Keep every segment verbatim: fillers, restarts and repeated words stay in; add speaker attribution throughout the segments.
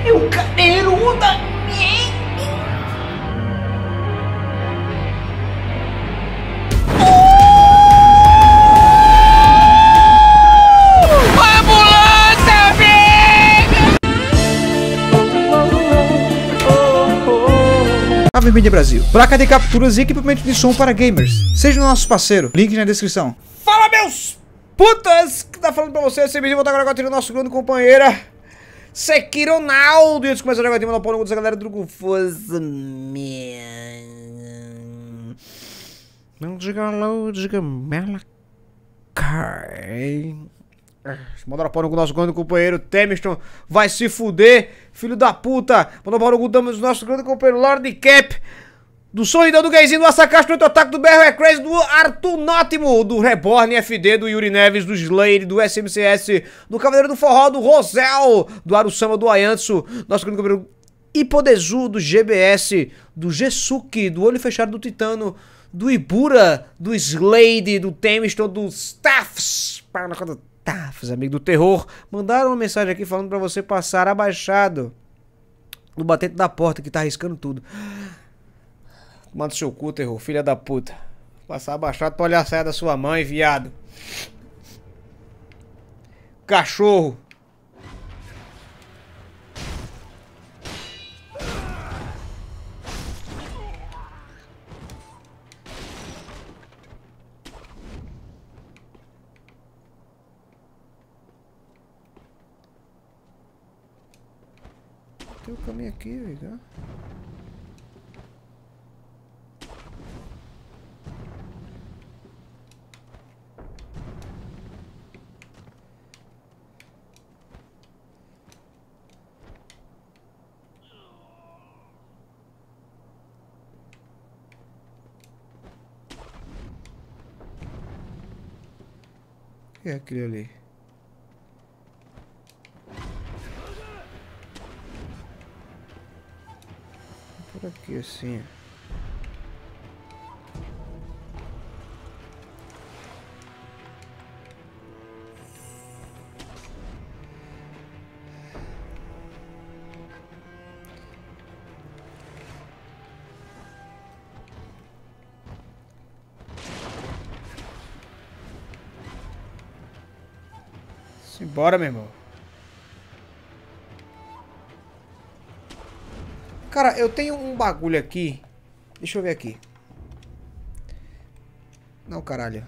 Speaker 1: Eu cadeiruda!
Speaker 2: Ave Mídia Brasil, placa de capturas e equipamento de som para gamers. Seja o nosso parceiro, link na descrição. Fala, meus putas! Que tá falando pra vocês? Você me voltar agora com o nosso grande companheiro Sekironaldo. E antes de começar a jogar, tem uma pau no dessa galera do Confuso. Não diga low, diga mela. Mandaram pau no nosso grande companheiro Temiston. Vai se fuder, filho da puta. Mandaram pau no do nosso grande companheiro Lord Cap. Do Sorridão, do Gayzinho, do Asakashi, do Ataque, do B R Crazy, do Arthur Nótimo, do Reborn F D, do Yuri Neves, do Slade, do S M C S, do Cavaleiro do Forró, do Rosel, do Arusama, do Ayantsu, nosso grande companheiro Ipodezu, do G B S, do Gesuki, do Olho Fechado, do Titano, do Ibura, do Slade, do Temiston, do Staffs, para na conta Staffs, amigo do terror. Mandaram uma mensagem aqui falando pra você passar abaixado no batente da porta que tá arriscando tudo. Manda seu cu, terror, filha da puta. Passar abaixado pra olhar a saia da sua mãe, viado. Cachorro. Tem o caminho aqui, velho. O que é aquele ali? Por aqui assim. Simbora, meu irmão. Cara, eu tenho um bagulho aqui. Deixa eu ver aqui. Não, caralho.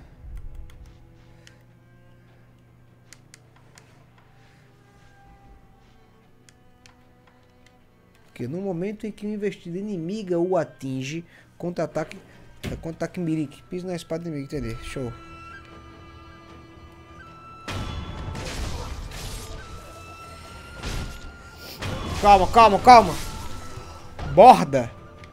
Speaker 2: Porque no momento em que uma investida inimiga o atinge, contra-ataque. Contra-ataque Mirik. Pisa na espada inimiga, entender? Show. Calma, calma, calma. Borda.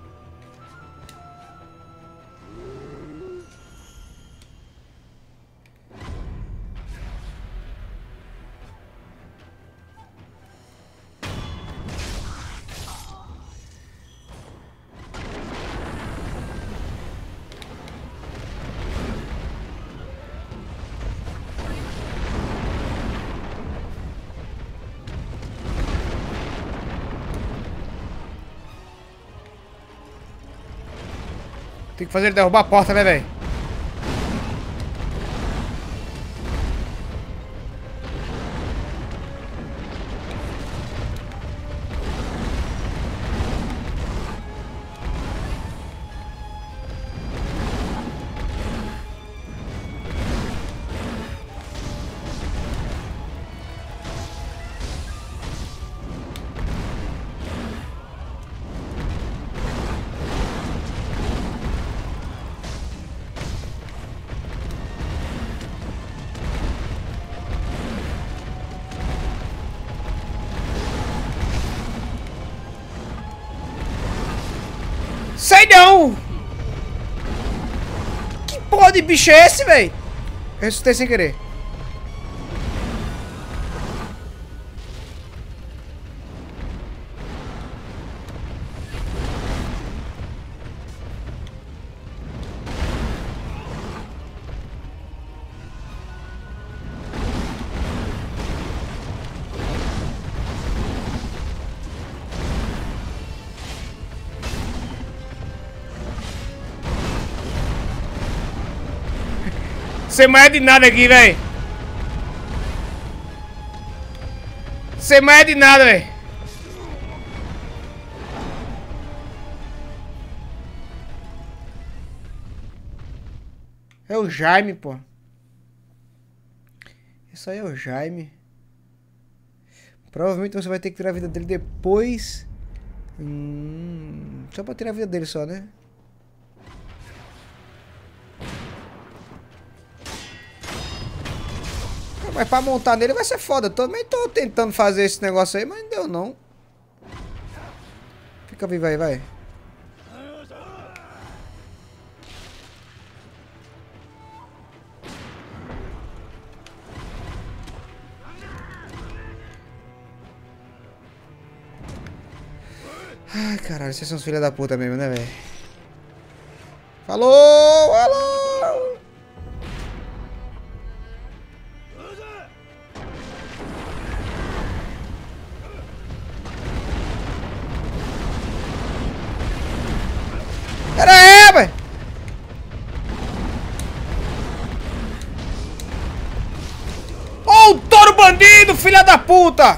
Speaker 2: Tem que fazer ele derrubar a porta, né, velho? Sai não! Que porra de bicho é esse, velho? Ressuscitei sem querer. Sem mais de nada aqui, velho. Sem mais de nada, velho. É o Jaime, pô. Isso aí é o Jaime. Provavelmente você vai ter que tirar a vida dele depois. Hum, só pra tirar a vida dele só, né? Mas pra montar nele vai ser foda. Eu também tô tentando fazer esse negócio aí, mas não deu não. Fica vivo aí, vai. Ai, caralho, vocês são os filhos da puta mesmo, né, velho? Falou! Falou! Pera aí, velho! Ô, oh, o touro bandido, filha da puta!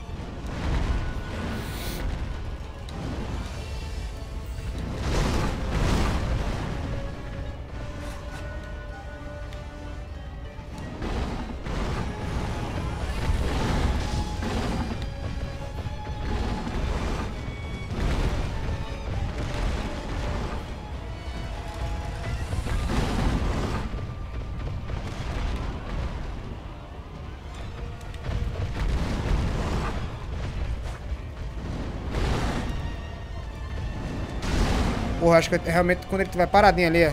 Speaker 2: Porra, acho que realmente quando ele tiver paradinho ali, ó.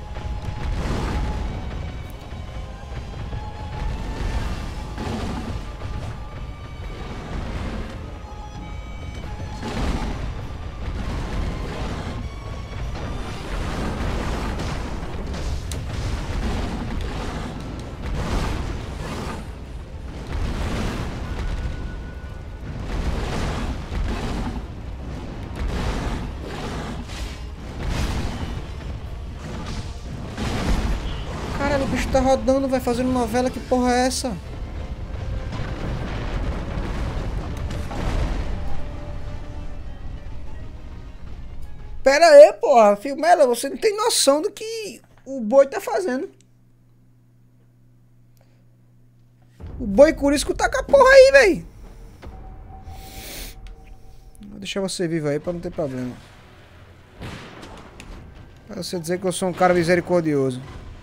Speaker 2: Caralho, o bicho tá rodando, vai fazendo novela, que porra é essa? Pera aí, porra, Filmela, você não tem noção do que o boi tá fazendo. O boi curisco tá com a porra aí, velho. Vou deixar você vivo aí pra não ter problema. Pra você dizer que eu sou um cara misericordioso.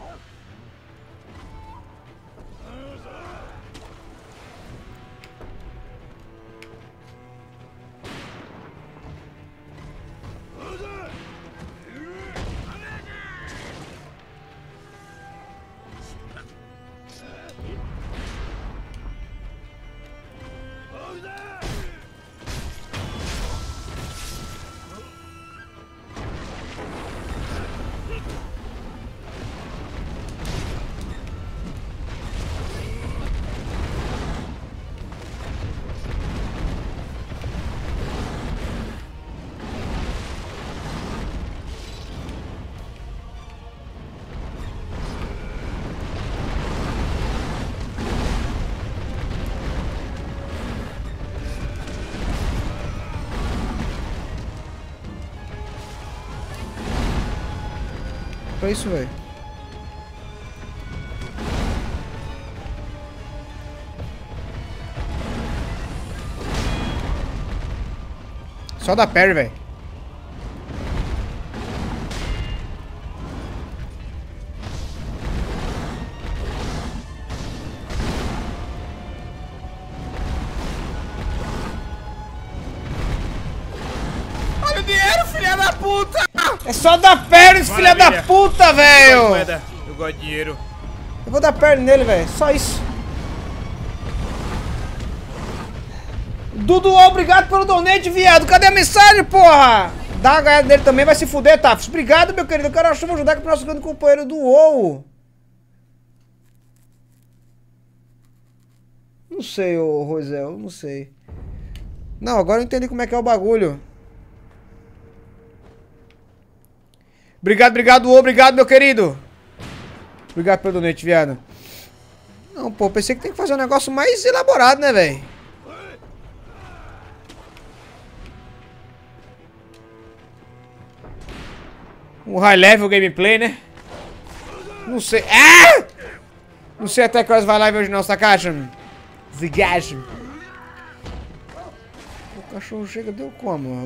Speaker 2: Pra isso, velho. Só da parry, velho. Olha o dinheiro, filha da puta! É só dar perna, filha da puta, velho!
Speaker 1: Eu gosto de dinheiro.
Speaker 2: Eu vou dar perna nele, velho. Só isso. Dudu, obrigado pelo donate, viado. Cadê a mensagem, porra? Dá a ganhada dele também, vai se fuder, Tafos. Obrigado, meu querido. Eu quero achar, vou ajudar com o nosso grande companheiro do WoW. Não sei, ô Rosel, não sei. Não, agora eu entendi como é que é o bagulho. Obrigado, obrigado, obrigado, meu querido. Obrigado pelo donate, viado. Não, pô, pensei que tem que fazer um negócio mais elaborado, né, velho? Um high level gameplay, né? Não sei. Ah! Não sei até que horas vai live hoje não, Sakashi. Zigashi. O cachorro chega, deu como?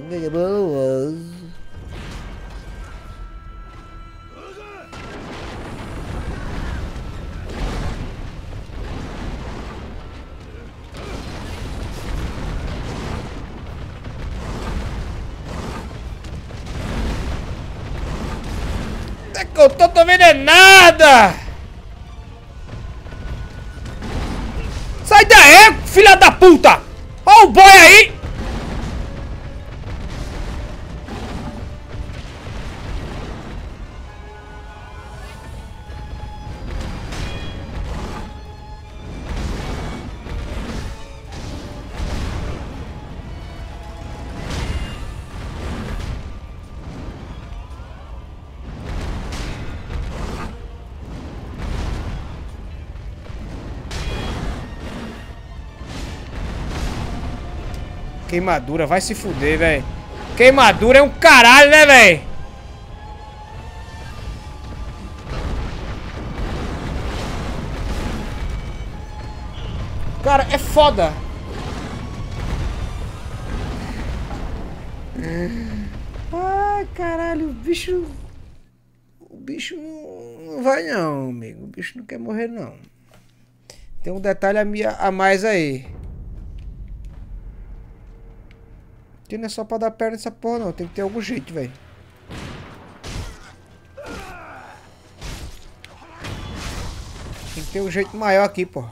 Speaker 2: Eu tô, tô vendo é nada! Sai daí, filha da puta! Ó o boy aí! Queimadura, vai se fuder, velho. Queimadura é um caralho, né, velho? Cara, é foda. Ai, caralho, o bicho... O bicho não vai não, amigo. O bicho não quer morrer, não. Tem um detalhe a mais aí. Que não é só pra dar perna nessa porra, não. Tem que ter algum jeito, velho. Tem que ter um jeito maior aqui, porra.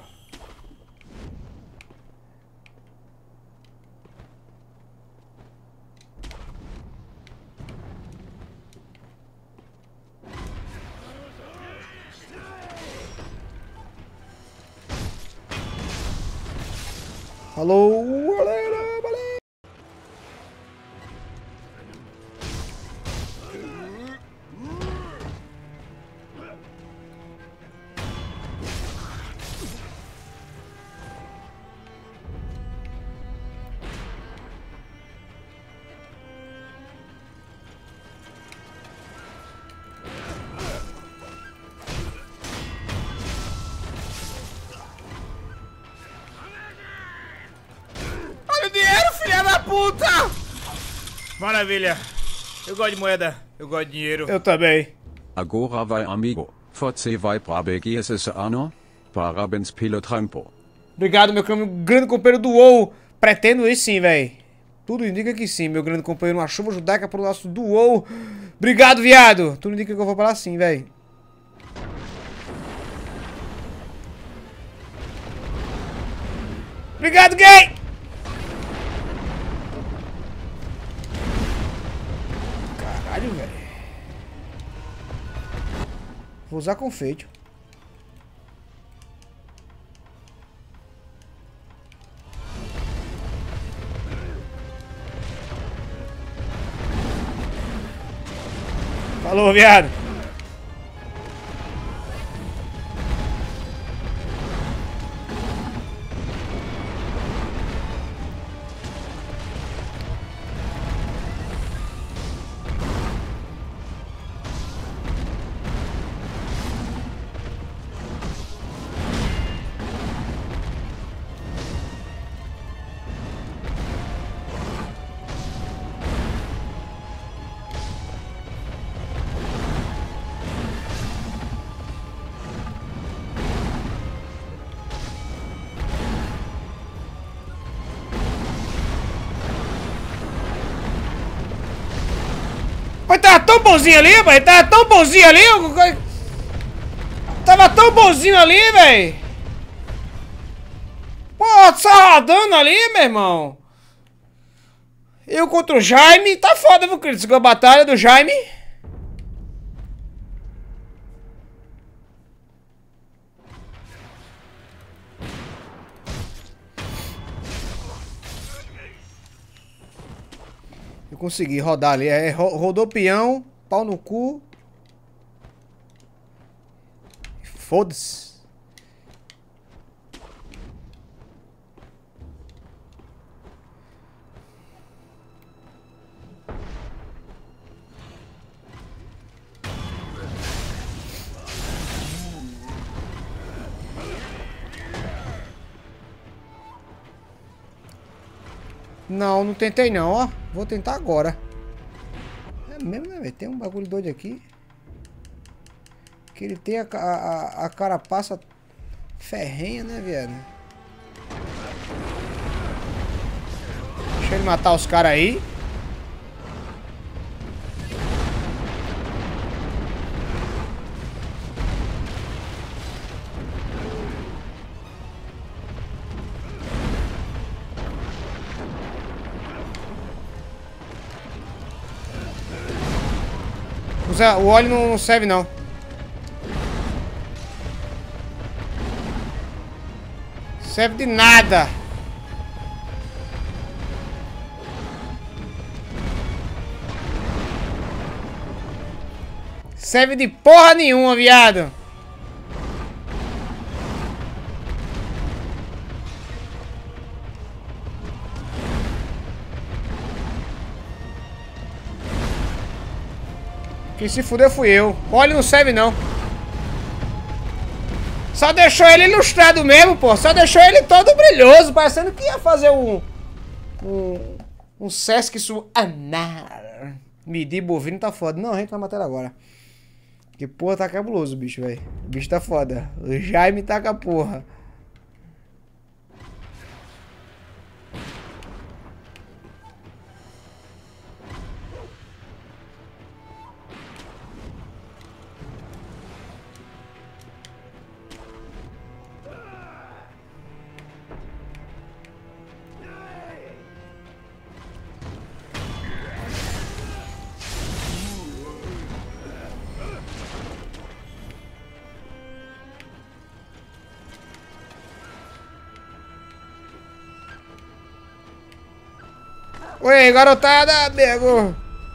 Speaker 2: Alô, galera, valeu. Puta! Maravilha. Eu gosto de moeda. Eu gosto de dinheiro. Eu também.
Speaker 1: Agora vai, amigo. Você vai pra B G S esse ano? Parabéns pelo trampo.
Speaker 2: Obrigado, meu grande companheiro do WoW. Pretendo ir sim, velho. Tudo indica que sim, meu grande companheiro. Uma chuva judaica pro nosso do WoW. Obrigado, viado. Tudo indica que eu vou pra lá sim, velho. Obrigado, gay! Caralho, velho. Vou usar confeito. Falou, viado. Mas tava tão bonzinho ali, velho. Tava tão bonzinho ali. Tava tão bonzinho ali, velho. Pô, só rodando ali, meu irmão. Eu contra o Jaime. Tá foda, viu, querido? Segunda batalha do Jaime. Eu consegui rodar ali. É, rodou peão, pau no cu. Foda-se. Não, não tentei não, ó. Vou tentar agora. É mesmo, né, velho? Tem um bagulho doido aqui. Que ele tem a, a, a carapaça ferrenha, né, viado? Deixa ele matar os caras aí. O óleo não serve não. Serve de nada. Serve de porra nenhuma, viado. Quem se fudeu fui eu. Óleo não serve não. Só deixou ele ilustrado mesmo, pô. Só deixou ele todo brilhoso, parecendo que ia fazer um... Um... Um Sesc Suanar. Medir bovino tá foda. Não, a gente vai matar ele agora. Porque, porra, tá cabuloso o bicho, velho. O bicho tá foda. O Jaime tá com a porra. Oi, garotada, nego.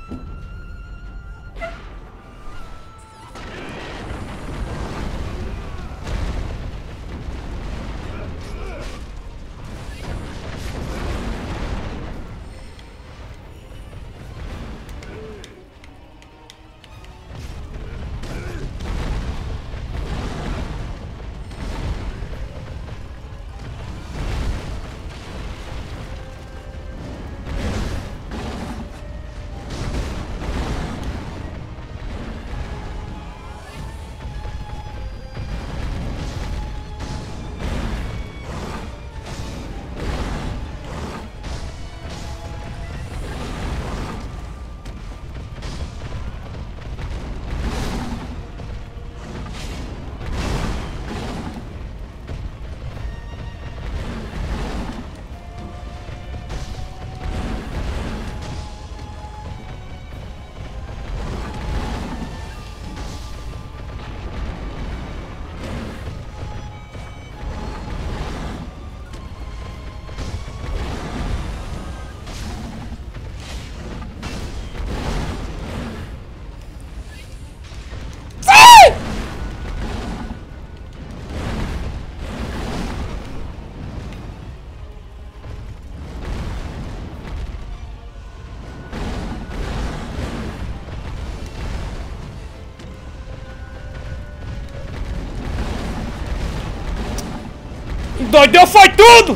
Speaker 2: Doideu foi tudo!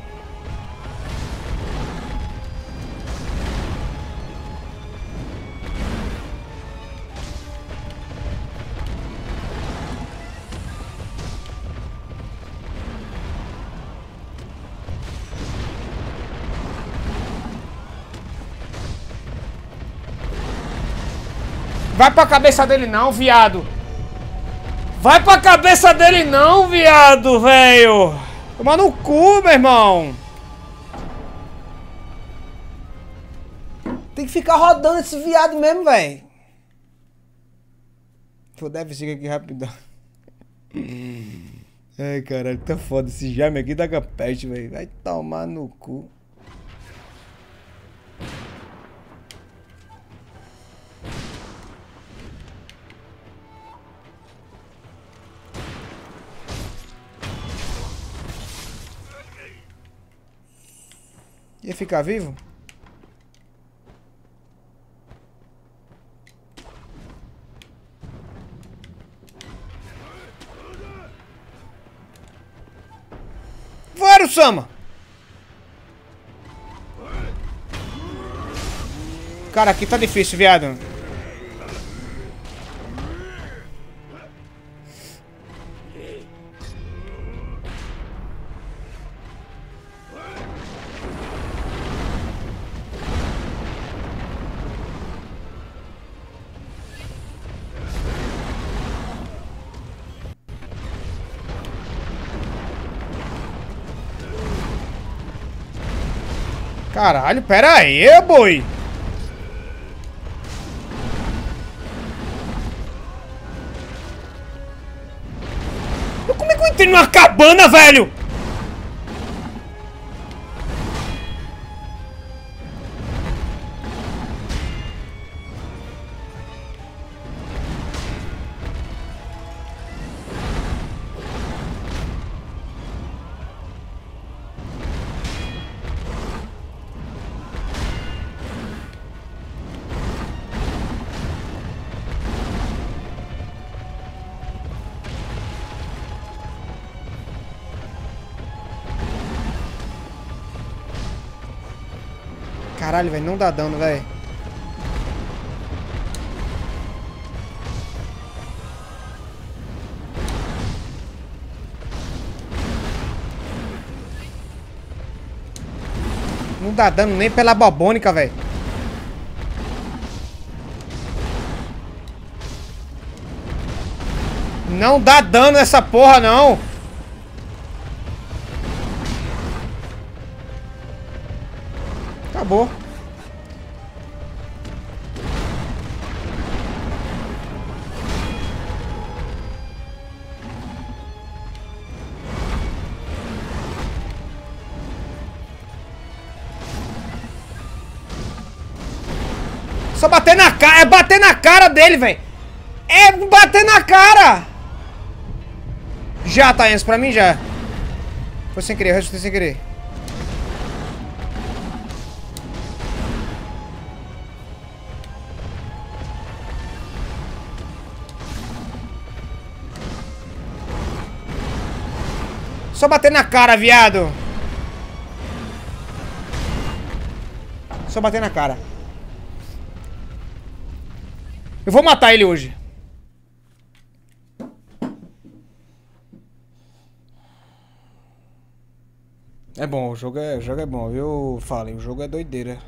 Speaker 2: Vai pra cabeça dele não, viado! Vai pra cabeça dele não, viado, velho! Toma no cu, meu irmão! Tem que ficar rodando esse viado mesmo, velho. Vou dar F cinco aqui rapidão. Ai, caralho, tá foda. Esse Jaime aqui tá com a peste, velho. Vai tomar no cu. Ia ficar vivo? Varo, Sama! Cara, aqui tá difícil, viado. Caralho, pera aí, boi. Como é que eu entrei numa cabana, velho? Caralho, velho, não dá dano, velho. Não dá dano nem pela bobônica, velho. Não dá dano essa porra, não. Acabou. Só bater na cara. É bater na cara dele, velho. É bater na cara. Já, Taenzo, pra mim já. Foi sem querer, o resto foi sem querer. Só bater na cara, viado. Só bater na cara. Eu vou matar ele hoje. É bom, o jogo é, o jogo é bom, viu? Falem, o jogo é doideira.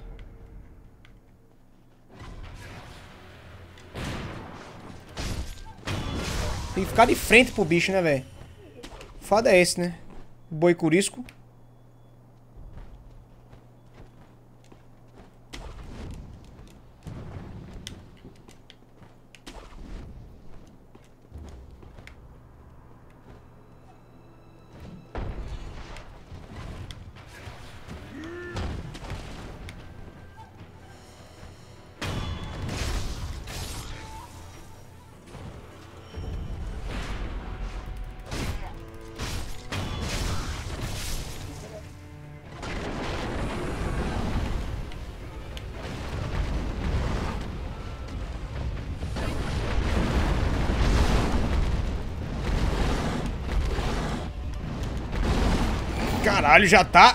Speaker 2: Tem que ficar de frente pro bicho, né, velho? Foda é esse, né? O boi curisco. Caralho, já tá.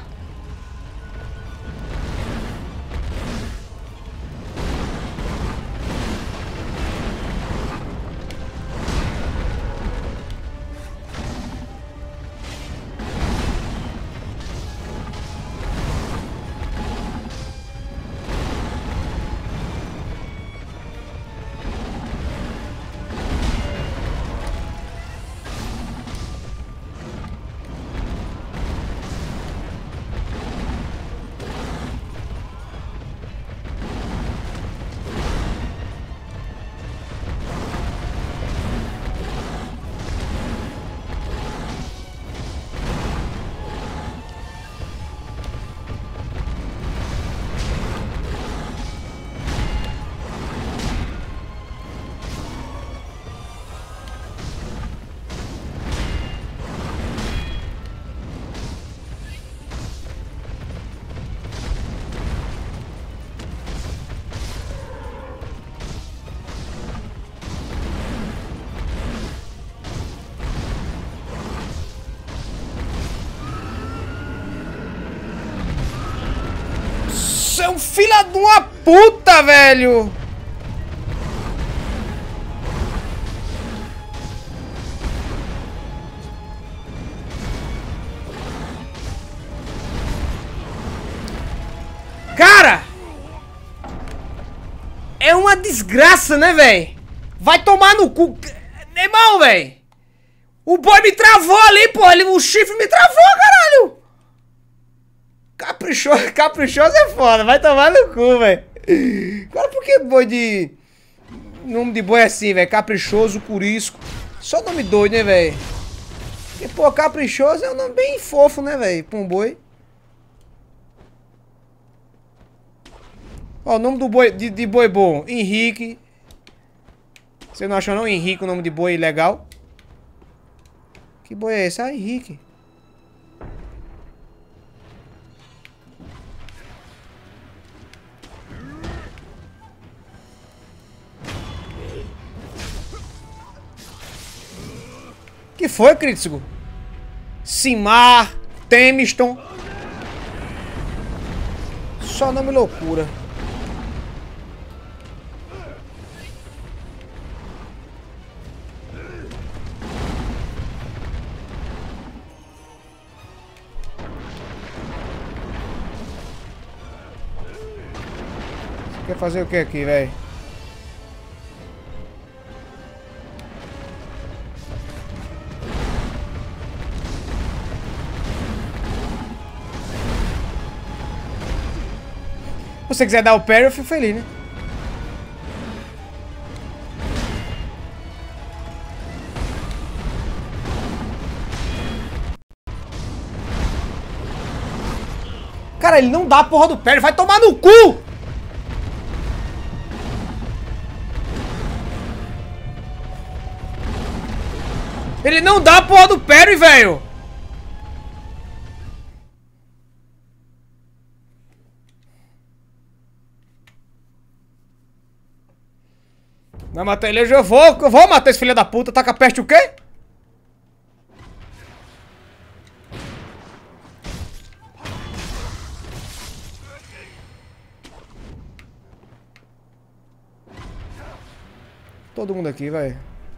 Speaker 2: Você é um filho de uma puta, velho! Cara! É uma desgraça, né, velho? Vai tomar no cu. Irmão, velho! O boy me travou ali, pô! Ele, o chifre me travou, caralho! Caprichoso, caprichoso é foda, vai tomar no cu, velho. Cara, por que boi de... Nome de boi é assim, velho? Caprichoso, curisco. Só nome doido, né, velho? Porque, pô, caprichoso é um nome bem fofo, né, velho? Pra um boi. Ó, o nome do boi, de, de boi bom, Henrique. Você não achou não, Henrique, o nome de boi legal? Que boi é esse? Ah, Henrique. Que foi, Crítico? Simar, Temiston. Só nome loucura. Você quer fazer o que aqui, velho? Se você quiser dar o parry, eu fico feliz, né? Cara, ele não dá a porra do parry, vai tomar no cu! Ele não dá a porra do parry, velho! Não matar ele, eu vou, eu vou matar esse filho da puta. Taca a peste o quê? Todo mundo aqui, vai.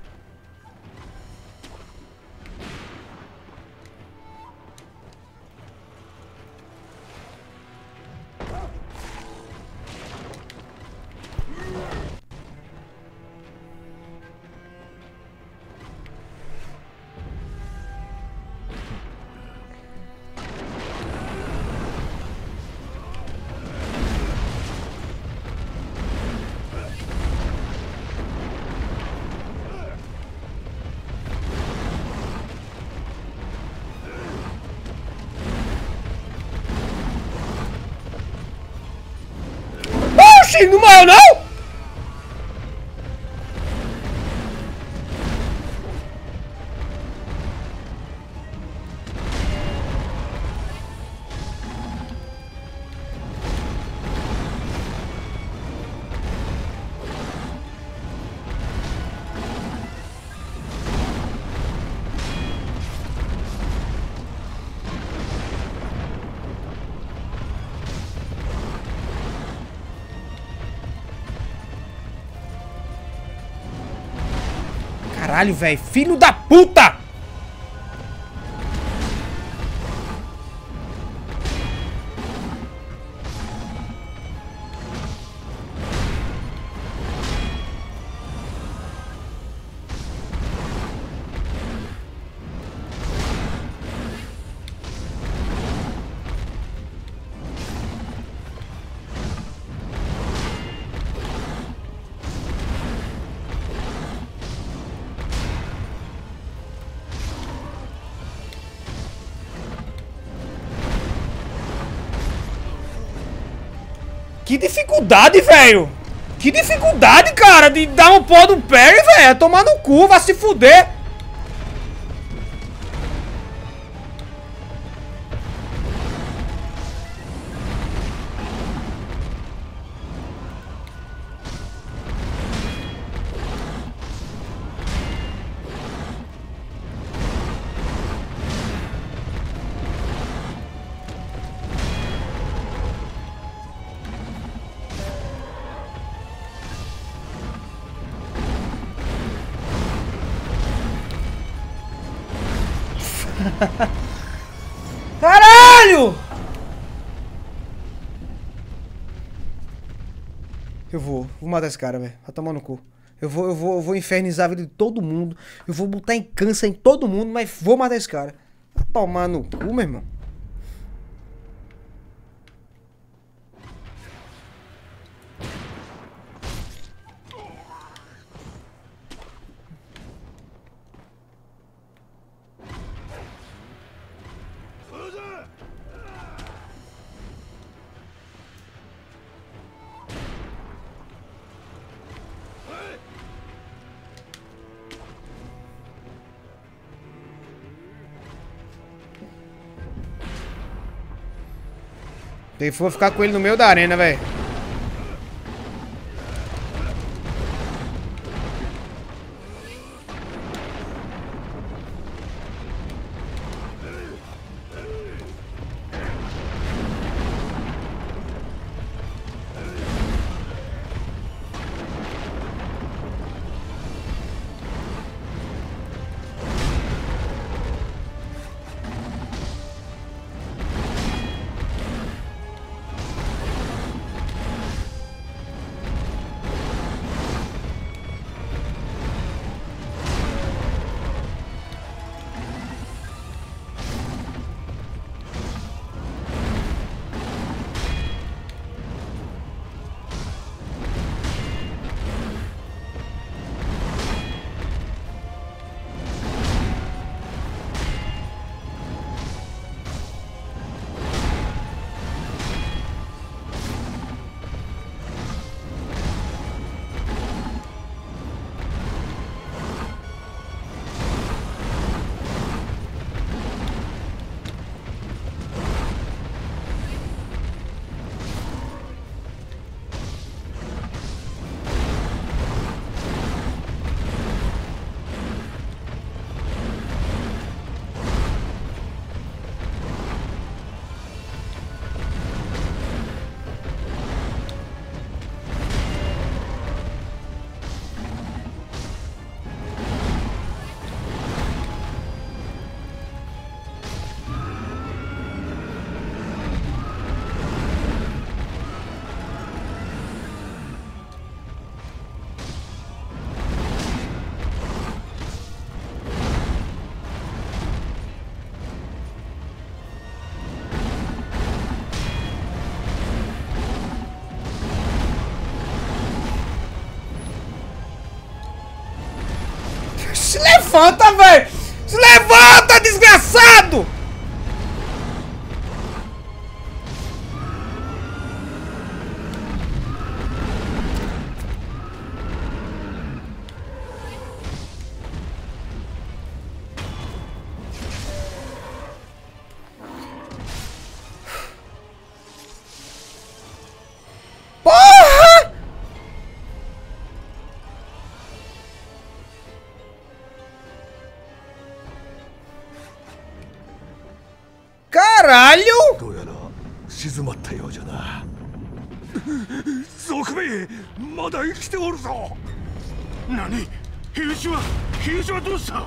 Speaker 2: Não morreu, não? Caralho, velho. Filho da puta! Que dificuldade, velho! Que dificuldade, cara, de dar um pó do parry, velho! É tomar no cu, vai se fuder! Caralho! Eu vou, vou matar esse cara, velho. Vai tomar no cu. Eu vou, eu vou, eu vou infernizar a vida de todo mundo. Eu vou botar em câncer em todo mundo, mas vou matar esse cara. Vai tomar no cu, meu irmão. Se for ficar com ele no meio da arena, velho. Se levanta, velho! Se levanta, desgraçado! Porra! Caralho!
Speaker 3: どうやら静まったようじゃな。賊兵まだ生きておるぞ。何？兵士は兵士はどうした？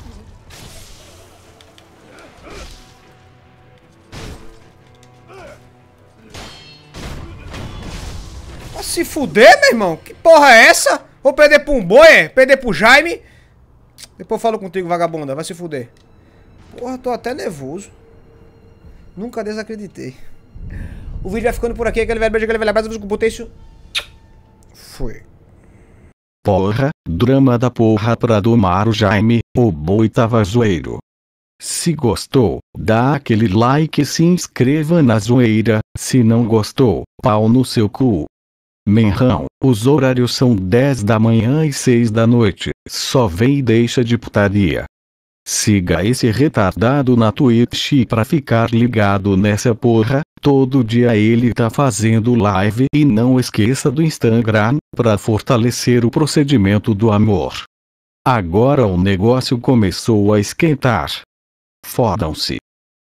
Speaker 2: Vai se fuder, meu irmão? Que porra é essa? Vou perder pra um boi, é? Perder pro Jaime? Depois eu falo contigo, vagabunda. Vai se fuder. Porra, tô até nervoso. Nunca desacreditei. O vídeo vai ficando por aqui. Aquele velho beijo, aquele velho abraço. Com potência. Foi.
Speaker 4: Porra, drama da porra pra domar o Jaime. O boi tava zoeiro. Se gostou, dá aquele like e se inscreva na zoeira. Se não gostou, pau no seu cu. Menrão, os horários são dez da manhã e seis da noite. Só vem e deixa de putaria. Siga esse retardado na Twitch pra ficar ligado nessa porra. Todo dia ele tá fazendo live. E não esqueça do Instagram pra fortalecer o procedimento do amor. Agora o negócio começou a esquentar. Fodam-se.